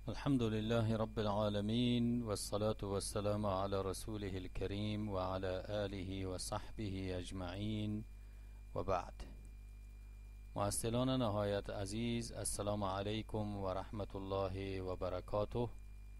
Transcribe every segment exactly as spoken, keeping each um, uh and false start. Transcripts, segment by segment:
الحمد لله رب العالمين والصلاة والسلام على رسوله الكريم وعلى آله وصحبه أجمعين وبعد. محصلان نهایت عزیز، السلام علیکم و رحمت الله و برکاته.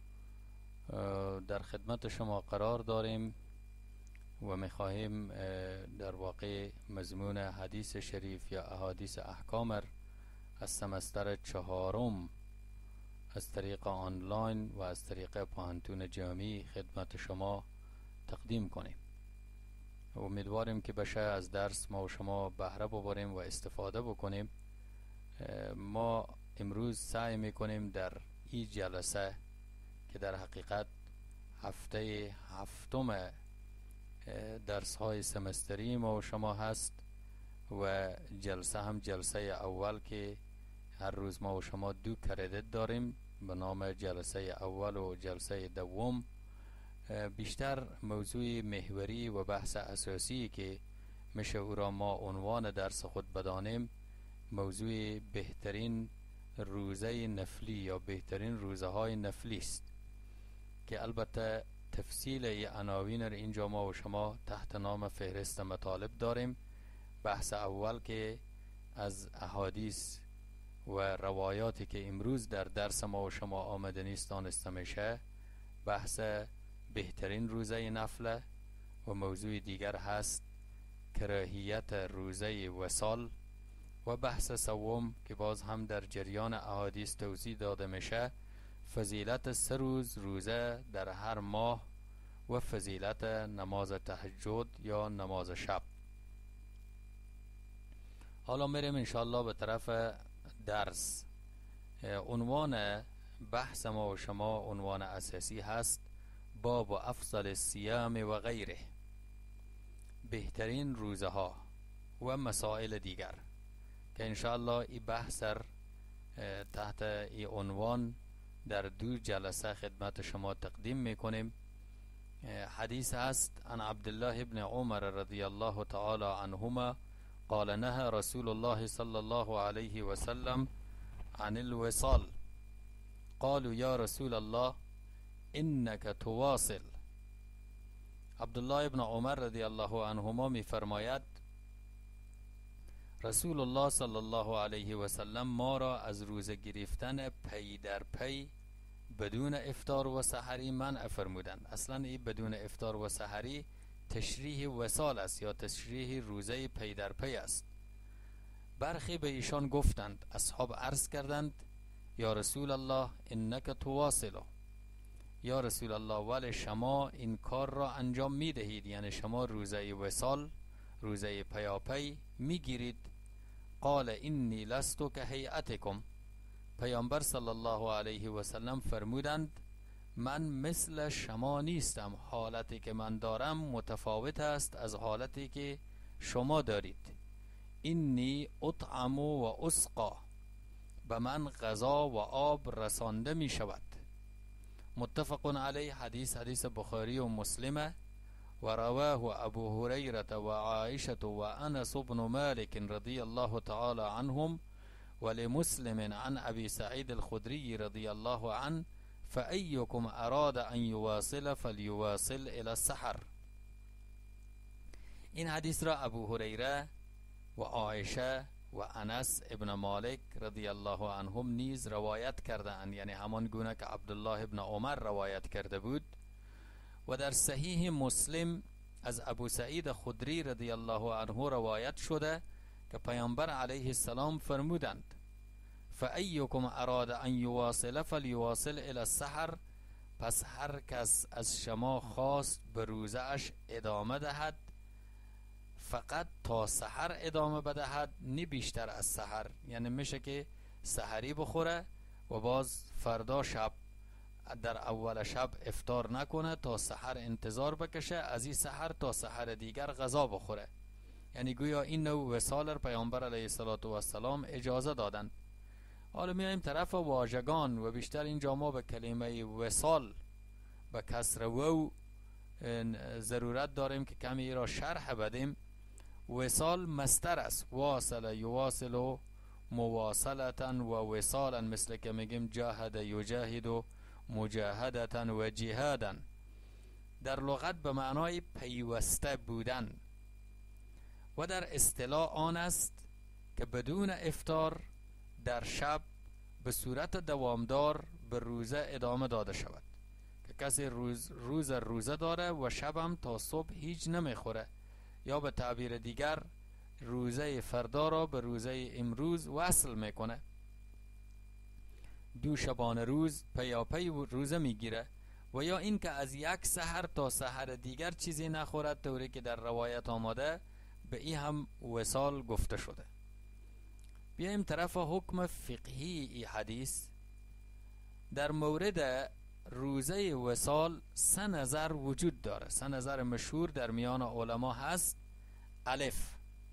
در خدمت شما قرار داریم و میخواهیم در واقع مضمون حدیث شریف یا احادیث احکام از سمستر چهارم از طریق آنلاین و از طریق پانتون جامعی خدمت شما تقدیم کنیم. امیدواریم که بشه از درس ما و شما بهره ببریم و استفاده بکنیم. ما امروز سعی میکنیم در این جلسه که در حقیقت هفته هفتم درس های سمستری ما و شما هست و جلسه هم جلسه اول که هر روز ما و شما دو کردیت داریم به نام جلسه اول و جلسه دوم. بیشتر موضوع محوری و بحث اساسی که میشه او را ما عنوان درس خود بدانیم موضوع بهترین روزه نفلی یا بهترین روزه های نفلی است که البته تفصیل عناوین را اینجا ما و شما تحت نام فهرست مطالب داریم. بحث اول که از احادیث و روایاتی که امروز در درس ما و شما آمده نیست دانسته میشه بحث بهترین روزه نفله و موضوع دیگر هست کراهیت روزه وصال و بحث سوم که باز هم در جریان احادیث توضیح داده میشه فضیلت سه روز روزه در هر ماه و فضیلت نماز تهجد یا نماز شب. حالا میریم انشاءالله به طرف درس. عنوان بحث ما و شما عنوان اساسی هست باب و افضل الصیام و غیره، بهترین روزه ها و مسائل دیگر که انشاءالله این بحث تحت این عنوان در دو جلسه خدمت شما تقدیم میکنیم. حدیث هست عن عبدالله ابن عمر رضی الله تعالی عنهما قال نهى رسول الله صلى الله عليه وسلم عن الوصال قالوا يا رسول الله انك تواصل. عبدالله ابن عمر رضی الله عنهما می فرماید رسول الله صلی الله علیه و سلم ما را از روزه گرفتن پی در پی بدون افطار و سحری منع فرمودند. اصلا این بدون افطار و سحری تشریح وصال است یا تشریح روزه پی در پی است. برخی به ایشان گفتند، اصحاب عرض کردند یا رسول الله انک تواصل، یا رسول الله ولی شما این کار را انجام می دهید، یعنی شما روزه وصال روزه پیاپی می گیرید. قال انی لست که هیئتکم، پیامبر صلی الله علیه و سلم فرمودند من مثل شما نیستم، حالتی که من دارم متفاوت است از حالتی که شما دارید. اینی اطعم و اسقا، به من غذا و آب رسانده می شود. متفق علیه. حدیث حدیث بخاری و مسلمه و رواه ابو هریره و عایشه و انس بن مالک رضی الله تعالی عنهم ولمسلم عن ابي سعيد الخدري رضي الله عنه فأيكم اراد ان يواصل فليواصل الى السحر. این حدیث را ابو هریره و عایشه و انس ابن مالک رضی الله عنهم نیز روایت کردند، یعنی همان گونه که عبدالله ابن عمر روایت کرده بود. و در صحیح مسلم از ابو سعید خدری رضی الله عنه روایت شده که پیامبر علیه السلام فرمودند فأیکم اراد ان یواصل فلیواصل الی السحر، پس هر کس از شما خواست به روزه اش ادامه دهد فقط تا سحر ادامه بدهد، نه بیشتر از سحر. یعنی میشه که سحری بخوره و باز فردا شب در اول شب افطار نکنه تا سحر انتظار بکشه، از این سحر تا سحر دیگر غذا بخوره. یعنی گویا این نوع وصال پیامبر علیه السلام اجازه دادند. حالا میایم طرف واژگان و بیشتر اینجا ما به کلمه وصال به کسر و ضرورت داریم که کمی را شرح بدیم. وصال مصدر است، واصل یواصل مواصلتا و وصالا، مثل که میگیم جاهد یجاهد و مجاهدتا و جهادا. در لغت به معنای پیوسته بودن و در اصطلاح آن است که بدون افطار در شب به صورت دوامدار به روزه ادامه داده شود، که کسی روز روز روزه داره و شبم تا صبح هیچ نمیخوره، یا به تعبیر دیگر روزه فردا را به روزه امروز وصل میکنه. دو شبانه روز پیاپی روزه میگیره، و یا این که از یک سحر تا سحر دیگر چیزی نخورد، طوری که در روایت آمده به این هم وصال گفته شده. بیایم طرف حکم فقهی ای حدیث. در مورد روزه وصال سه نظر وجود داره. سه نظر مشهور در میان علما هست. الف،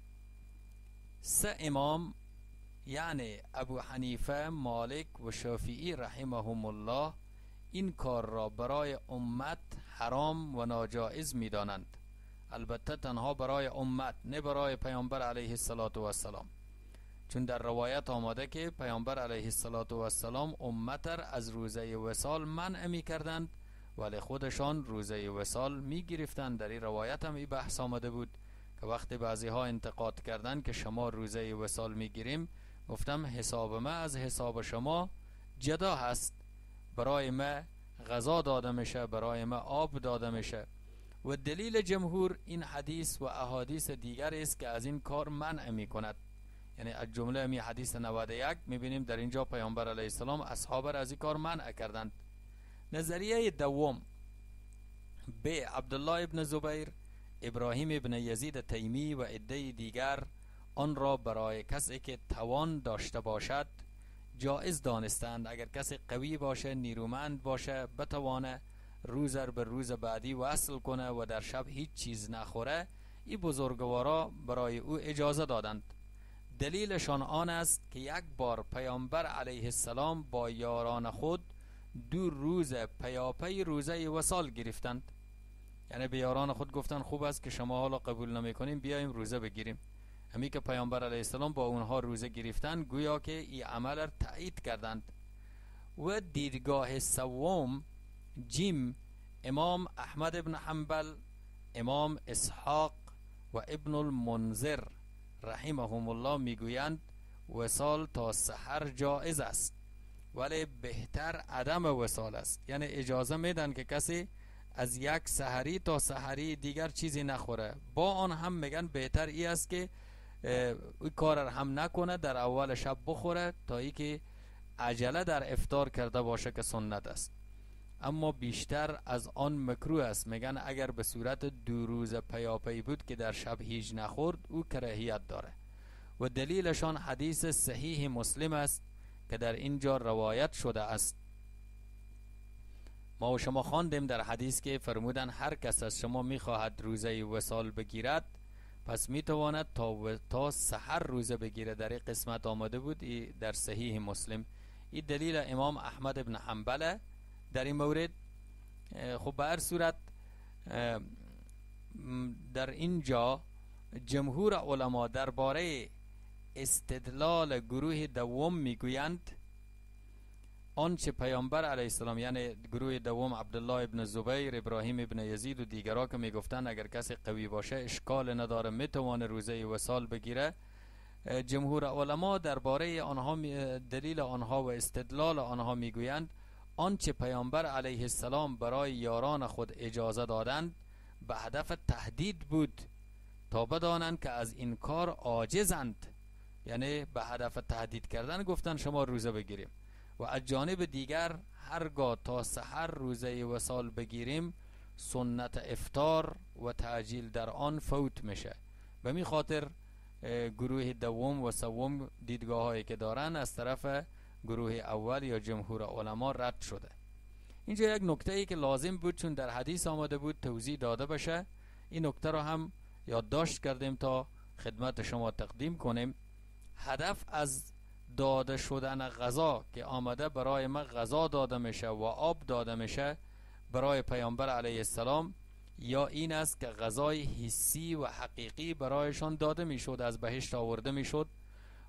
سه امام یعنی ابو حنیفه، مالک و شافعی رحمهم الله این کار را برای امت حرام و ناجائز می دانند. البته تنها برای امت، نه برای پیامبر علیه السلام، چون در روایت آمده که پیامبر علیه السلام امت را از روزه وصال منع می کردند، ولی خودشان روزه وصال می گرفتند. در این روایت هم این بحث آمده بود که وقتی بعضی ها انتقاد کردند که شما روزه وصال می گیریم، گفتم حساب ما از حساب شما جدا هست. برای ما غذا داده میشه، برای ما آب داده میشه. و دلیل جمهور این حدیث و احادیث دیگر است که از این کار منع می کند. یعنی از جمله می حدیث نود و یک می بینیم در اینجا پیامبر علیه السلام اصحاب را از این کار منع کردند. نظریه دوم، به عبدالله ابن زبیر، ابراهیم ابن یزید تیمی و عده دیگر آن را برای کسی که توان داشته باشد جایز دانستند. اگر کسی قوی باشه، نیرومند باشه، بتوانه روز به روز بعدی وصل کنه و در شب هیچ چیز نخوره، این بزرگوارا برای او اجازه دادند. دلیلشان آن است که یک بار پیامبر علیه السلام با یاران خود دو روز پیاپی روزه وصال گرفتند. یعنی به یاران خود گفتن خوب است که شما حالا قبول نمی کنیم، بیایم روزه بگیریم. همین که پیامبر علیه السلام با اونها روزه گرفتن، گویا که این عمل را تایید کردند. و دیدگاه سوم، جیم، امام احمد ابن حنبل، امام اسحاق و ابن المنذر رحمهم الله میگویند وصال تا سحر جایز است، ولی بهتر عدم وصال است. یعنی اجازه میدن که کسی از یک سحری تا سحری دیگر چیزی نخوره. با آن هم میگن بهتر ای است که این کار را هم نکنه، در اول شب بخوره تا ای که عجله در افطار کرده باشه که سنت است. اما بیشتر از آن مکروه است. میگن اگر به صورت دو روز پیاپی بود که در شب هیچ نخورد، او کراهیت داره. و دلیلشان حدیث صحیح مسلم است که در اینجا روایت شده است. ما و شما خواندیم در حدیث که فرمودن هر کس از شما میخواهد روزه وصال بگیرد، پس میتواند تا, و... تا سحر روزه بگیره. در این قسمت آمده بود ای در صحیح مسلم. این دلیل امام احمد ابن حنبل در این مورد. خب به هر صورت در اینجا جمهور علما درباره استدلال گروه دوم میگویند آنچه پیامبر علیه السلام، یعنی گروه دوم عبدالله ابن زبیر، ابراهیم ابن یزید و دیگرها که میگفتن اگر کسی قوی باشه اشکال نداره میتونه روزه وصال بگیره، جمهور علما درباره آنها دلیل آنها و استدلال آنها میگویند آنچه پیامبر علیه السلام برای یاران خود اجازه دادند به هدف تهدید بود تا بدانند که از این کار عاجزند. یعنی به هدف تهدید کردن گفتن شما روزه بگیریم. و از جانب دیگر هرگاه تا سحر روزه وصال بگیریم سنت افطار و تعجیل در آن فوت میشه. به می خاطر گروه دوم و سوم دیدگاه هایی که دارن از طرف گروه اول یا جمهور علما رد شده. اینجا یک نکته ای که لازم بود چون در حدیث آمده بود توضیح داده بشه، این نکته رو هم یادداشت کردیم تا خدمت شما تقدیم کنیم. هدف از داده شدن غذا که آمده برای ما غذا داده میشه و آب داده میشه برای پیامبر علیه السلام، یا این است که غذای حسی و حقیقی برایشان داده میشد، از بهشت آورده میشد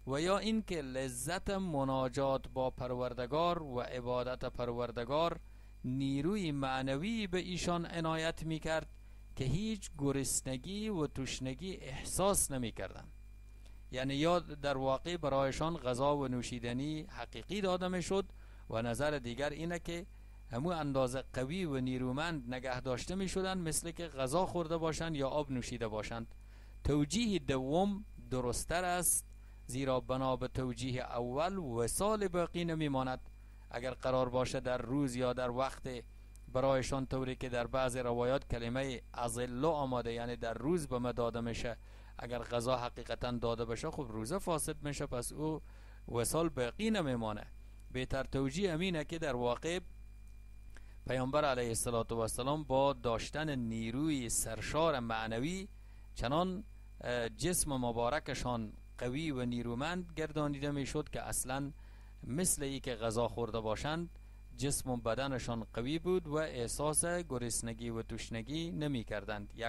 و یا اینکه لذت مناجات با پروردگار و عبادت پروردگار نیروی معنوی به ایشان عنایت میکرد که هیچ گرسنگی و تشنگی احساس نمیکردند. یعنی یا در واقع برایشان غذا و نوشیدنی حقیقی داده میشد و نظر دیگر اینه که همون اندازه قوی و نیرومند نگه داشته می شدن مثل که غذا خورده باشند یا آب نوشیده باشند. توجیه دوم درستر است، زیرا بنا به توجیه اول وصال باقی نمی ماند. اگر قرار باشه در روز یا در وقت برایشان، طوری که در بعض روایات کلمه ازلو آماده، یعنی در روز به ما داده میشه، اگر غذا حقیقتا داده بشه خب روزه فاسد میشه، پس او وصال باقی نمیمانه. بهتر توجیه امینه که در واقع پیامبر علیه السلام با داشتن نیروی سرشار معنوی چنان جسم مبارکشان قوی و نیرومند گردانیده میشد که اصلا مثل ای که غذا خورده باشند جسم و بدنشان قوی بود و احساس گرسنگی و تشنگی نمی کردند. یک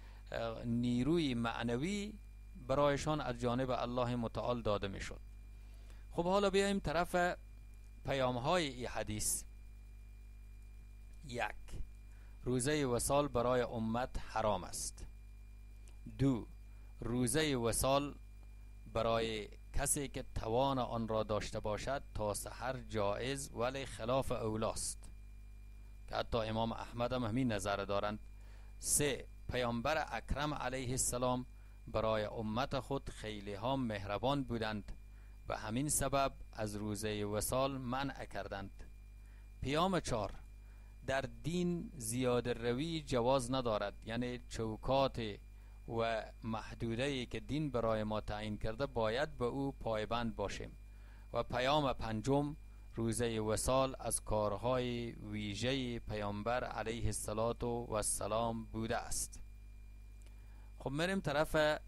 نیروی معنوی برایشان از جانب الله متعال داده می شد. خب حالا بیاییم طرف پیام های این حدیث. یک، روزه وصال برای امت حرام است. دو، روزه وصال برای کسی که توان آن را داشته باشد تا سحر جایز ولی خلاف اولاست، که حتی امام احمد هم همین نظر دارند. سه، پیامبر اکرم علیه السلام برای امت خود خیلی ها مهربان بودند و همین سبب از روزه وصال منع کردند. پیام چهار، در دین زیاده روی جواز ندارد، یعنی چوکات و محدوده‌ای که دین برای ما تعیین کرده باید به او پایبند باشیم. و پیام پنجم، روزه وصال از کارهای ویژه پیامبر علیه السلام بوده است. خب میریم طرف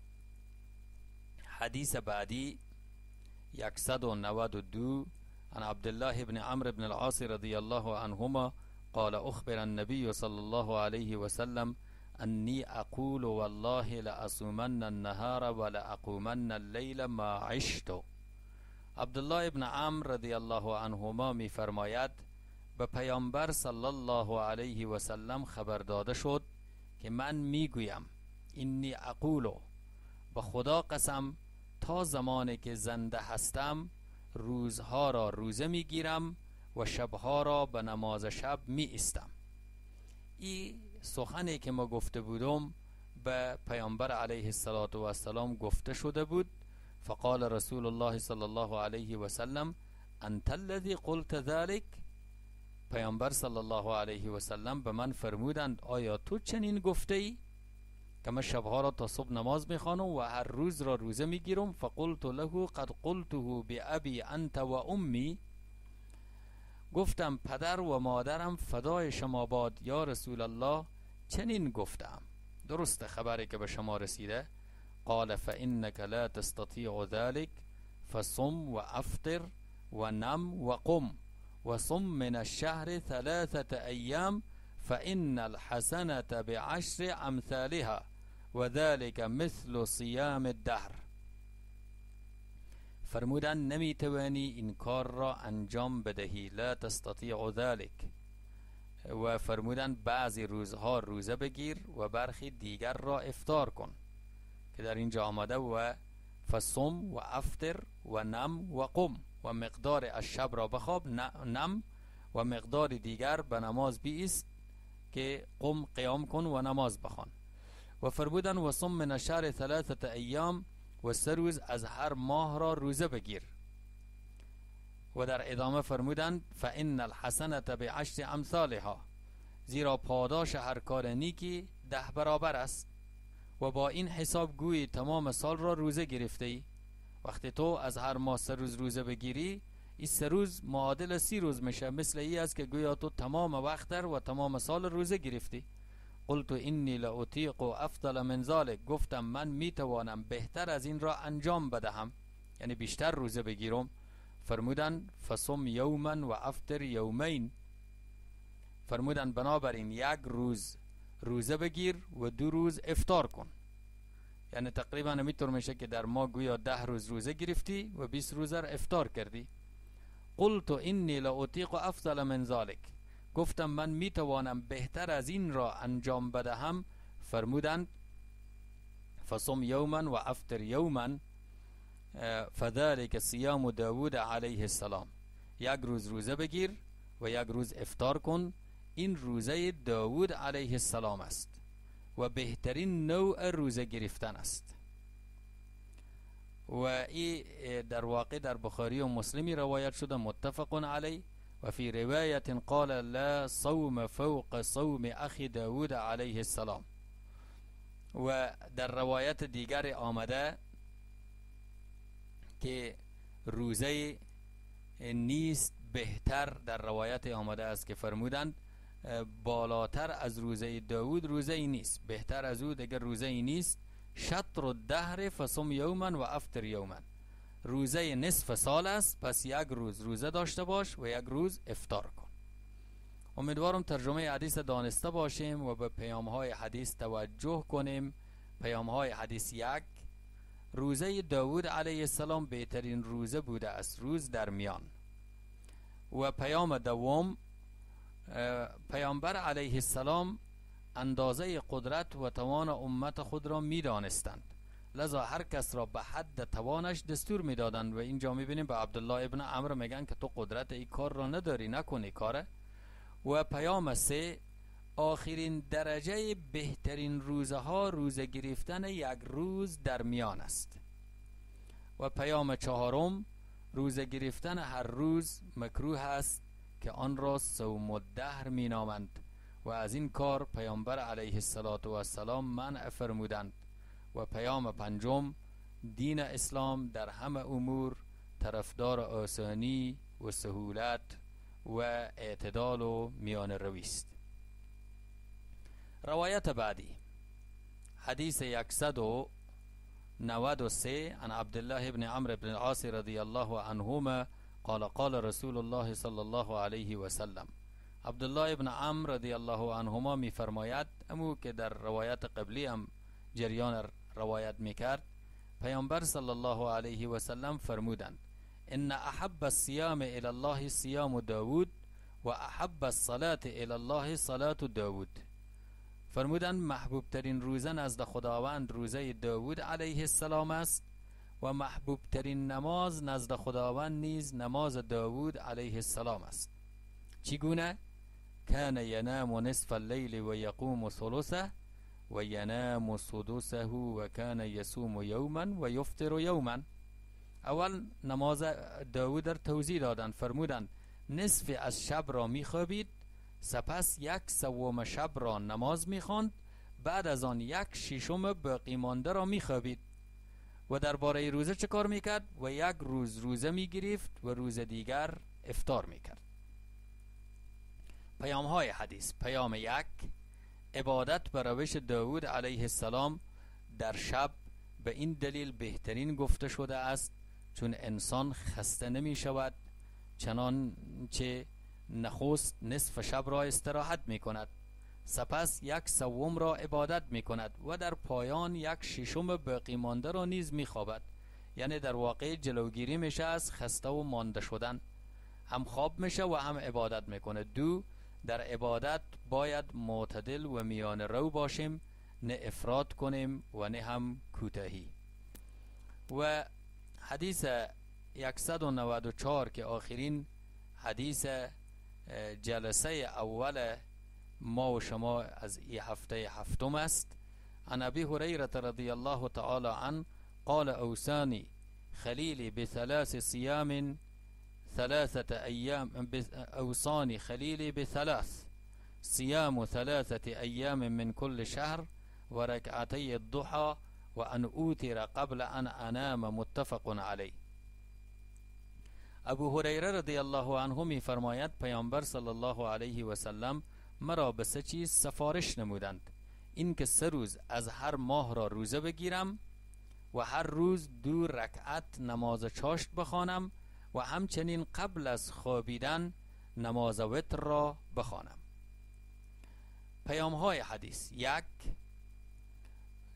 حدیث بعدی. صد و نود و دو عن عبدالله بن عمرو بن العاص رضی الله عنهما قال اخبر النبي صلى الله عليه وسلم انی اقول والله لأصومن النهار ولأقومن الليل ما عشت. عبدالله ابن عمرو رضی الله عنهما می فرماید به پیامبر صلی الله علیه و سلم خبر داده شد که من میگویم، انی اقول، به خدا قسم تا زمانی که زنده هستم روزها را روزه میگیرم و شبها را به نماز شب می ایستم. این سخنی که ما گفته بودم به پیامبر علیه السلام گفته شده بود. فقال رسول الله صلی الله علیه و سلم انت الذی قلت ذلك. پیامبر صلی الله علیه و سلم به من فرمودند آیا تو چنین گفته ای که من شبها را تا صبح نماز میخوانم و هر روز را روزه میگیرم؟ فقلت له قد قلته بأبي انت و امی. گفتم پدر و مادرم فدای شما باد یا رسول الله، چنین گفتم. درست خبری که به شما رسیده. قال فإنك لا تستطيع ذلك فصم و افطر و نم و قم و صم من الشهر ثلاثة ایام فإن الحسنة بعشر امثالها و ذلك مثل صيام الدهر. فرمودن نمیتوانی این کار را انجام بدهی، لا تستطيع ذلك. و فرمودن بعضی روزها روزه بگیر و برخی دیگر را افطار کن، که در اینجا آمده و فصم و افطر و نم و قم، و مقدار از شب را بخواب نم و مقدار دیگر به نماز بیست که قم قیام کن و نماز بخوان. و فرمودن و صم من الشهر ثلاثة ایام، و سه روز از هر ماه را روزه بگیر. و در ادامه فرمودند فإن الحسنة بعشر امثالها، زیرا پاداش هر کار نیکی ده برابر است. و با این حساب گویی تمام سال را روزه گرفته ای. وقتی تو از هر ماه سه روز روزه بگیری، این سه روز معادل سی روز میشه، مثل ای است که گویا تو تمام وقت و تمام سال روزه گرفتی. قلت انی لأطیق افضل من ذلك. گفتم من میتوانم بهتر از این را انجام بدهم، یعنی بیشتر روزه بگیرم. فرمودن فصم یوما و افطر یومین. فرمودن بنابراین یک روز روزه بگیر و دو روز افطار کن. یعنی تقریبا همینطور میشه که در ما گویا ده روز روزه گرفتی و بیست روزه را افطار کردی. قلت انی لاطیق افضل من ذلک، گفتم من میتوانم بهتر از این را انجام بدهم. فرمودند فصم یوما و افطر یوما فذلک صیام داوود علیه السلام، یک روز روزه بگیر و یک روز افطار کن، این روزه داوود علیه السلام است و بهترین نوع روزه گرفتن است. و این در واقع در بخاری و مسلمی روایت شده، متفق علی. و فی روایت قال لا صوم فوق صوم اخی داوود علیه السلام. و در روایت دیگر آمده که روزه نیست بهتر، در روایت آمده است که فرمودند بالاتر از روزه داوود روزه ای نیست، بهتر از او دیگر روزه ای نیست. شطر الدهر فصم یوما و افطر یوما، روزه نصف سال است، پس یک روز روزه داشته باش و یک روز افطار کن. امیدوارم ترجمه حدیث دانسته باشیم و به پیام های حدیث توجه کنیم. پیام های حدیث: یک، روزه داوود علیه السلام بهترین روزه بوده است، روز در میان. و پیام دوم، پیامبر علیه السلام اندازه قدرت و توان امت خود را می دانستند، لذا هر کس را به حد توانش دستور می دادند. و اینجا می بینیم به عبدالله ابن عمرو میگن که تو قدرت این کار را نداری، نکنی کاره. و پیام سه، آخرین درجه بهترین روزه ها روزه گرفتن یک روز در میان است. و پیام چهارم، روزه گرفتن هر روز مکروه است که آن را صوم الدهر می نامند و از این کار پیامبر علیه السلام منع فرمودند. و پیام پنجم، دین اسلام در همه امور طرفدار آسانی و سهولت و اعتدال و میان روی است. روایت بعدی، حدیث صد و نود و سه عن عبدالله ابن عمرو بن العاص رضی الله عنهما قال قال رسول الله صلی الله علیه و سلم. عبدالله ابن عمرو رضی الله عنهما می فرماید، امو که در روایت قبلی هم جریان روایت میکرد، پیامبر صلی الله علیه و سلم فرمودند: ان احب الصیام الی الله صیام داوود و احب الصلاة الی الله صلاة داوود. فرمودند محبوب ترین روزه نزد خداوند روزه داوود علیه السلام است و محبوب ترین نماز نزد خداوند نیز نماز داوود علیه السلام است. چگونه؟ کان ینام نصف اللیل و یقوم ثلثه و ینام سدسه و کان یصوم یوما و یفطر یوما. اول نماز داوود در توضیح دادند، فرمودند نصف از شب را میخوابید، سپس یک سوم شب را نماز میخواند، بعد از آن یک ششم باقی مانده را میخوابید. و درباره روزه چه کار میکرد؟ و یک روز روزه میگرفت و روز دیگر افطار میکرد. پیام های حدیث: پیام یک، عبادت به روش داوود علیه السلام در شب به این دلیل بهترین گفته شده است چون انسان خسته نمی شود، چنانچه نخست نصف شب را استراحت می کند، سپس یک سوم را عبادت می کند و در پایان یک ششم باقی مانده را نیز می خوابد. یعنی در واقع جلوگیری میشه از خسته و مانده شدن، هم خواب میشه و هم عبادت میکنه. دو، در عبادت باید معتدل و میان رو باشیم، نه افراط کنیم و نه هم کوتاهی. و حدیث صد و نود و چهار که آخرین حدیث جلسه اول ما و شما از این هفته هفتم است. عن ابی هریره رضی الله تعالی عنه قال اوصانی خلیلی بثلاث صیام ثلاثة أيام أوصاني خليلي بثلاث صيام ثلاثة أيام من كل شهر وركعتي الضحى وأن أوتر قبل أن أنام متفق عليه. ابو هریره رضی الله عنه می فرماید پیامبر صلی الله علیه و سلم مرا به سه چیز سفارش نمودند: این که سه روز از هر ماه را روزه بگیرم و هر روز دو رکعت نماز چاشت بخوانم و همچنین قبل از خوابیدن نماز وتر را بخوانم. پیام های حدیث: یک،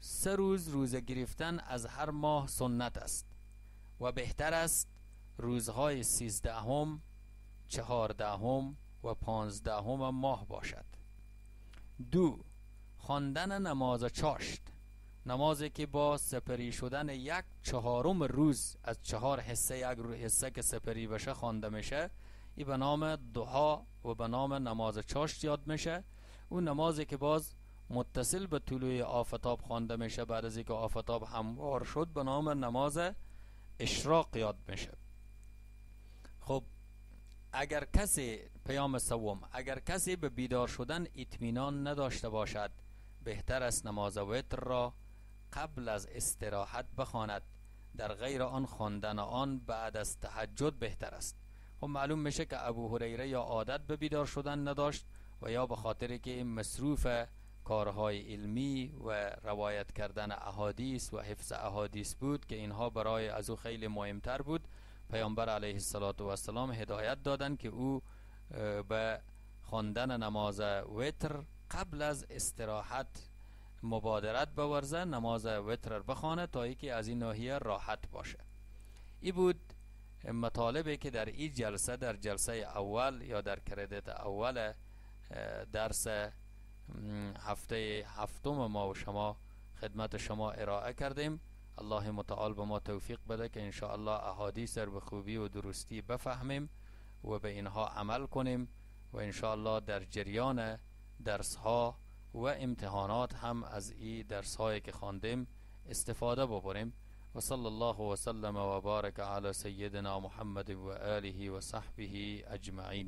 سه روز روزه گرفتن از هر ماه سنت است و بهتر است روزهای سیزدهم، چهاردهم و پانزدهم ماه باشد. دو، خواندن نماز چاشت، نمازی که با سپری شدن یک چهارم روز از چهار حصه یک حصه که سپری بشه خوانده میشه، این به نام ضحا و به نام نماز چاشت یاد میشه. اون نمازی که باز متصل به طلوع آفتاب خوانده میشه بعد از اینکه آفتاب هموار شد به نام نماز اشراق یاد میشه. خب اگر کسی پیام سوم اگر کسی به بیدار شدن اطمینان نداشته باشد، بهتر است نماز وتر را قبل از استراحت بخواند، در غیر آن خواندن آن بعد از تهجد بهتر است. خب معلوم میشه که ابو هریره یا عادت به بیدار شدن نداشت و یا به خاطر که مصروف کارهای علمی و روایت کردن احادیث و حفظ احادیث بود که اینها برای از او خیلی مهمتر بود. پیامبر علیه السلام هدایت دادن که او به خواندن نماز وتر قبل از استراحت مبادرت بورزه، نماز وتر بخوانه تا ای که از این ناحیه راحت باشه. این بود مطالبی که در این جلسه در جلسه اول یا در کردیت اول درس هفته هفتم ما و شما خدمت شما ارائه کردیم. الله متعال به ما توفیق بده که انشاءالله احادیث رو به خوبی و درستی بفهمیم و به اینها عمل کنیم و انشاءالله در جریان درس ها و امتحانات هم از این درس هایی که خواندیم استفاده ببریم. و صلی الله و سلم و بارک علی سیدنا محمد و آله و صحبه اجمعین.